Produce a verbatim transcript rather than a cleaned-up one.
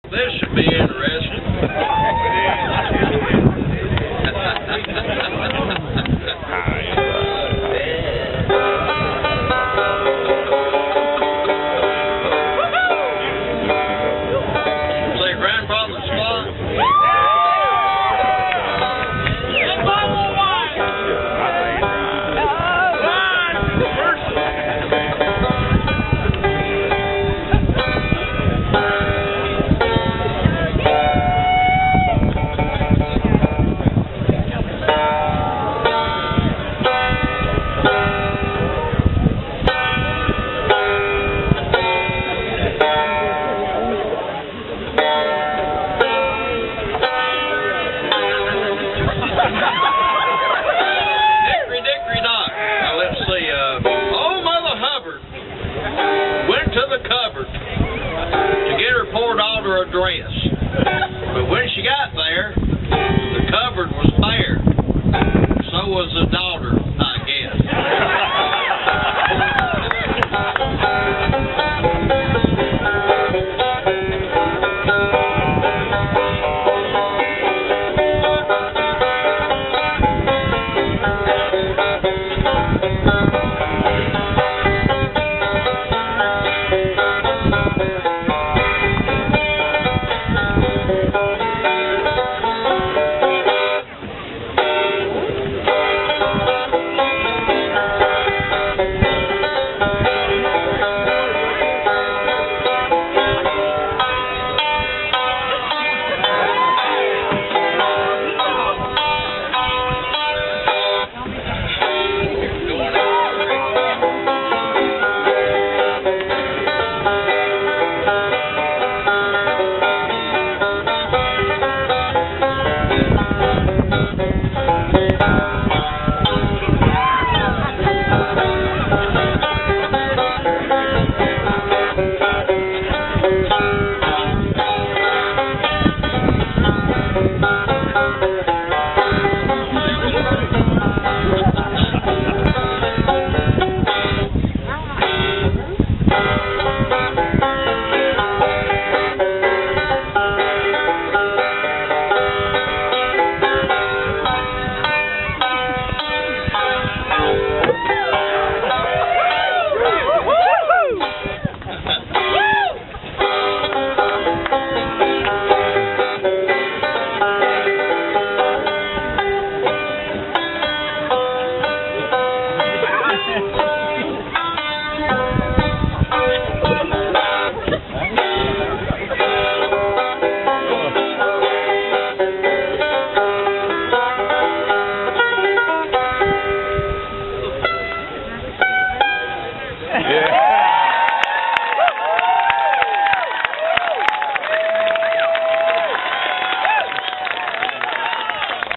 This should be interesting. Say grandfather's spot. Dickory, dickory, dock. Now let's see. Uh, old Mother Hubbard went to the cupboard to get her poor daughter a dress. But when she got there, the cupboard was bare. So was the daughter, I guess. Yeah.